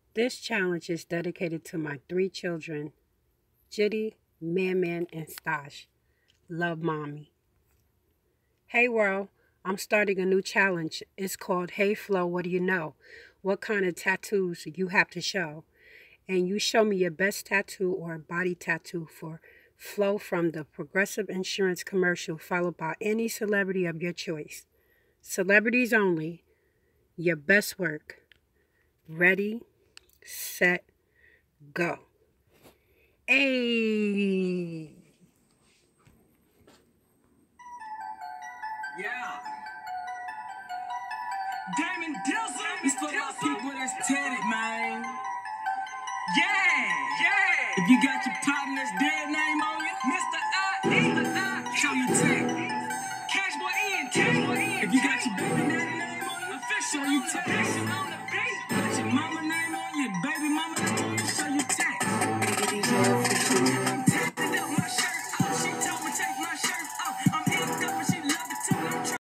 This challenge is dedicated to my three children, Jitty, Man, and Stash. Love, Mommy. Hey, world, I'm starting a new challenge. It's called Hey, Flo, what do you know? What kind of tattoos you have to show? And you show me your best tattoo or body tattoo for Flo from the Progressive Insurance commercial, followed by any celebrity of your choice. Celebrities only. Your best work. Ready, set, go. Hey! Yeah. Damon Dilson. It's for my people that's tatted, man. Yeah. If you got your partners dead.